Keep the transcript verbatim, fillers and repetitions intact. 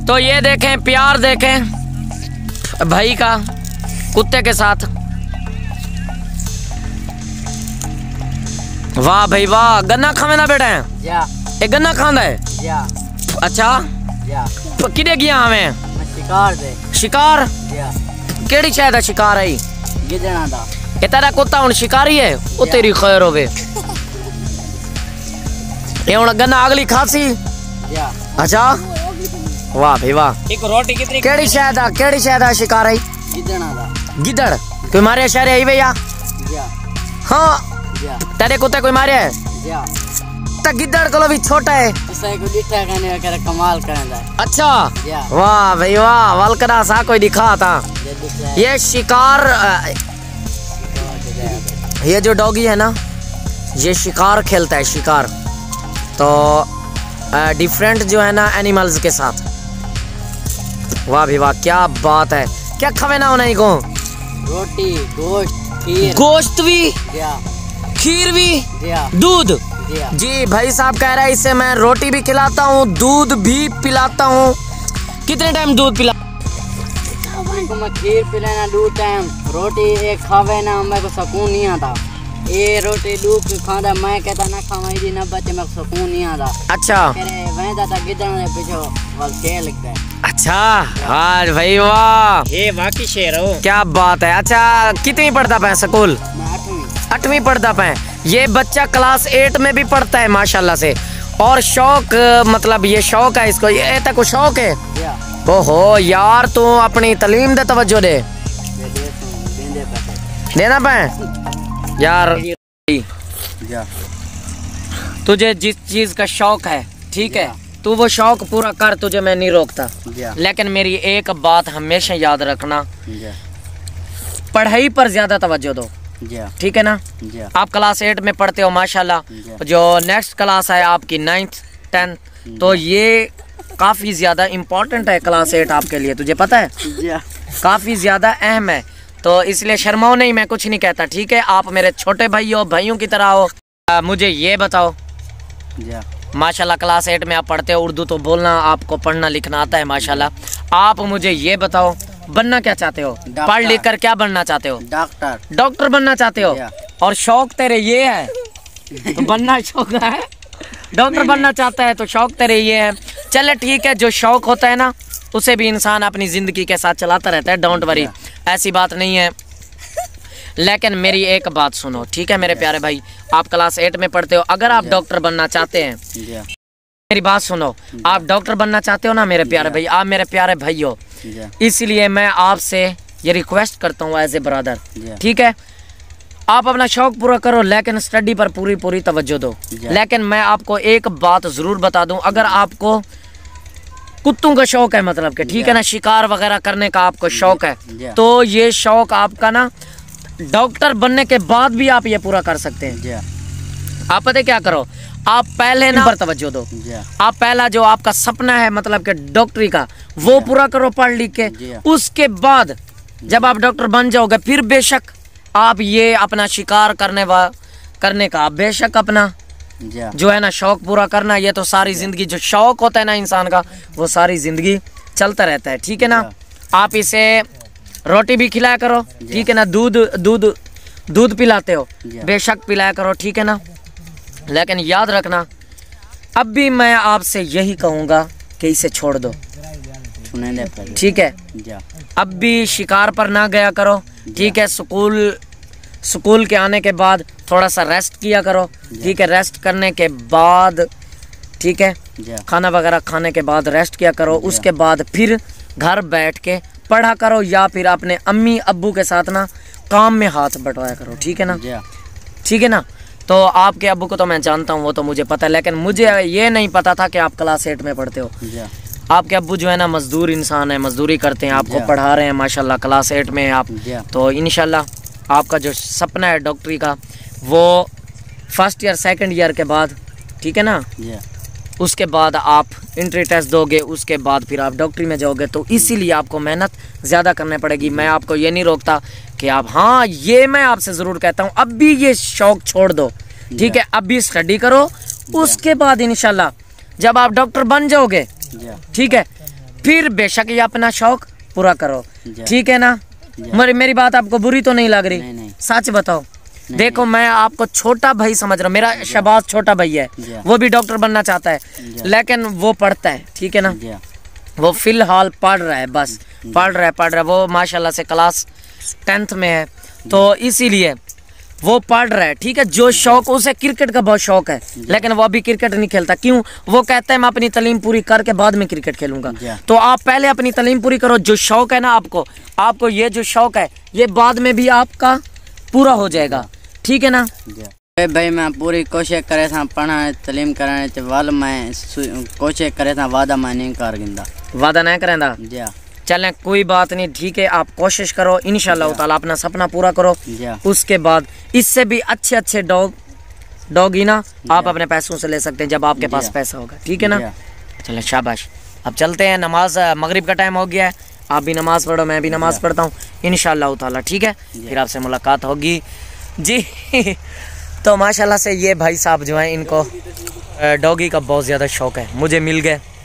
तो ये देखें, प्यार देखें भाई का कुत्ते के साथ। वाह भाई वाह, गन्ना खावे ना बेटा ये गन्ना खांदा है। या। अच्छा या। किदे गया हमें शिकार दे। शिकार केड़ी शायद है शिकार है गिदड़ा दा। ये तेरा कुत्ता हुन शिकारी है, ओ तेरी खैर होवे। ये हुन गन्ना अगली खासी। या। अच्छा वाह भाई वाह। एक रोटी कितनी केड़ी शायद है केड़ी शायद है शिकार है गिदड़ा दा। गिदड़ कोई मारे शहर आई भैया? हाँ तेरे कुत्ते कोई मारे है? तो गिद्दड़ को भी छोटा है कमाल करना। अच्छा वाह भाई वाह, वलकरा सा कोई दिखा था। ये शिकार, ये जो डॉगी है ना ये शिकार खेलता है, शिकार। तो डिफरेंट जो है ना एनिमल्स के साथ। वाह भाई वाह क्या बात है। क्या खावे ना उन्हें को? रोटी, गोश्त, खीर। गोश्त भी, खीर भी, दूध। जी भाई साहब कह रहा है इसे मैं रोटी भी खिलाता हूँ, दूध भी पिलाता हूँ। कितने टाइम दूध पिला? मैं खीर पिलाना दो टाइम, रोटी एक खावे ना मेरे को सुकून नहीं आता। ये रोटी दूध खादा मैं कहता ना खावा इदी ना बच्चे मेरे को सुकून नहीं आता। अच्छा वैदा था गिदड़ ने पीछे वल खेल गए। अच्छा आज भाई वाह, ये वाकई शेर हो। क्या बात है। अच्छा कितनी पढ़ता पे स्कूल? आठवीं पढ़ता पे। ये बच्चा क्लास एट में भी पढ़ता है माशाल्लाह से। और शौक मतलब ये शौक है इसको, ये तक शौक है। ओहो यार तू अपनी तालीम दे तवज्जो दे। देना पे यार, तुझे जिस चीज का शौक है ठीक है तू वो शौक पूरा कर, तुझे मैं नहीं रोकता। लेकिन मेरी एक बात हमेशा याद रखना, पढ़ाई पर ज्यादा तवज्जो दो, ठीक है ना। आप क्लास एट में पढ़ते हो माशाल्लाह, जो नेक्स्ट क्लास है आपकी नाइन्थ टेंथ, तो ये काफ़ी ज़्यादा इम्पोर्टेंट है क्लास एट आपके लिए, तुझे पता है काफ़ी ज़्यादा अहम है। तो इसलिए शर्माओ नहीं, मैं कुछ नहीं कहता, ठीक है। आप मेरे छोटे भाई हो, भाइयों की तरह हो। आ, मुझे ये बताओ माशाल्लाह क्लास एट में आप पढ़ते हो, उर्दू तो बोलना आपको पढ़ना लिखना आता है माशाल्लाह। आप मुझे ये बताओ बनना क्या चाहते हो? पढ़ लिख कर क्या बनना चाहते हो? डॉक्टर। डॉक्टर बनना चाहते हो? और शौक तेरे ये है तो बनना शौक है, डॉक्टर बनना चाहता है तो शौक तेरे ये है। चले ठीक है, जो शौक होता है ना उसे भी इंसान अपनी जिंदगी के साथ चलाता रहता है, डोंट वरी, ऐसी बात नहीं है। लेकिन मेरी एक बात सुनो, ठीक है मेरे प्यारे भाई, आप क्लास एट में पढ़ते हो, अगर आप डॉक्टर बनना चाहते हैं, मेरी बात सुनो, आप डॉक्टर बनना चाहते हो ना मेरे प्यारे भाई, आप मेरे प्यारे भाई हो, इसलिए मैं आपसे ये रिक्वेस्ट करता हूँ एज ए ब्रदर, ठीक है, आप अपना शौक पूरा करो लेकिन स्टडी पर पूरी पूरी तवज्जो दो। लेकिन मैं आपको एक बात जरूर बता दूं, अगर आपको कुत्तों का शौक है, मतलब कि ठीक है ना, शिकार वगैरह करने का आपको शौक है, तो ये शौक आपका ना डॉक्टर बनने के बाद भी आप ये पूरा कर सकते हैं। आप पता क्या करो, आप पहले ना पर तवज्जो दो, आप पहला जो आपका सपना है मतलब कि डॉक्टरी का, वो पूरा करो पढ़ लिख के। उसके बाद जब आप डॉक्टर बन जाओगे फिर बेशक आप ये अपना शिकार करने वा करने का बेशक अपना जो है ना शौक पूरा करना। ये तो सारी जिंदगी जो शौक होता है ना इंसान का, वो सारी जिंदगी चलता रहता है, ठीक है ना। आप इसे रोटी भी खिलाया करो, ठीक है ना, दूध दूध दूध पिलाते हो बेशक पिलाया करो, ठीक है ना। लेकिन याद रखना, अब भी मैं आपसे यही कहूँगा कि इसे छोड़ दो, ठीक है। अब भी शिकार पर ना गया करो, ठीक है। स्कूल स्कूल के आने के बाद थोड़ा सा रेस्ट किया करो, ठीक है। रेस्ट करने के बाद, ठीक है, खाना वगैरह खाने के बाद रेस्ट किया करो। उसके बाद फिर घर बैठ के पढ़ा करो, या फिर अपने अम्मी अब्बू के साथ ना काम में हाथ बटवाया करो, ठीक है ना, ठीक है ना। तो आपके अब्बू को तो मैं जानता हूँ, वो तो मुझे पता है, लेकिन मुझे ये नहीं पता था कि आप क्लास एट में पढ़ते हो। आपके अब्बू जो है ना मजदूर इंसान है, मजदूरी करते हैं, आपको पढ़ा रहे हैं माशाल्लाह, क्लास एट में आप, तो इंशाल्लाह आपका जो सपना है डॉक्टरी का, वो फर्स्ट ईयर सेकंड ईयर के बाद, ठीक है ना, उसके बाद आप एंट्री टेस्ट दोगे, उसके बाद फिर आप डॉक्टरी में जाओगे। तो इसीलिए आपको मेहनत ज़्यादा करनी पड़ेगी। मैं आपको ये नहीं रोकता कि आप, हाँ ये मैं आपसे ज़रूर कहता हूँ अब भी ये शौक़ छोड़ दो, ठीक है। अब भी स्टडी करो, उसके बाद इंशाल्लाह जब आप डॉक्टर बन जाओगे, ठीक है, फिर बेशक ये अपना शौक पूरा करो, ठीक है ना। मेरी मेरी बात आपको बुरी तो नहीं लग रही? नहीं, नहीं। सच बताओ। देखो मैं आपको छोटा भाई समझ रहा हूँ, मेरा शहबाज छोटा भाई है, वो भी डॉक्टर बनना चाहता है, लेकिन वो पढ़ता है, ठीक है ना। वो फिलहाल पढ़ रहा है, बस पढ़ रहा है पढ़ रहा है वो माशाल्लाह से क्लास टेंथ में है, तो इसीलिए वो पढ़ रहा है, ठीक है। जो शौक उसे क्रिकेट का बहुत शौक है, लेकिन वो अभी क्रिकेट नहीं खेलता। क्यों? वो कहता है मैं अपनी तालीम पूरी करके बाद में क्रिकेट खेलूंगा। तो आप पहले अपनी तालीम पूरी करो। जो शौक है ना आपको आपको ये जो शौक है ये बाद में भी आपका पूरा हो जाएगा, ठीक है ना। भाई मैं पूरी कोशिश करे था पढ़ाने तालीम कराने ते वाल मैं कोशिश करे था, वादा मैं नहीं कर गिंदा, वादा नहीं करेंदा। जी चलें कोई बात नहीं, ठीक है। आप कोशिश करो, इंशाल्लाह ताला अपना सपना पूरा करो। उसके बाद इससे भी अच्छे अच्छे डॉग डॉगी ना आप अपने पैसों से ले सकते हैं जब आपके पास पैसा होगा, ठीक है ना। चलें शाबाश, अब चलते हैं। नमाज मगरिब का टाइम हो गया है, आप भी नमाज पढ़ो, मैं भी नमाज पढ़ता हूँ इंशाल्लाह ताला, ठीक है। फिर आपसे मुलाकात होगी जी। तो माशाल्लाह से ये भाई साहब जो हैं इनको डॉगी का बहुत ज़्यादा शौक है, मुझे मिल गए।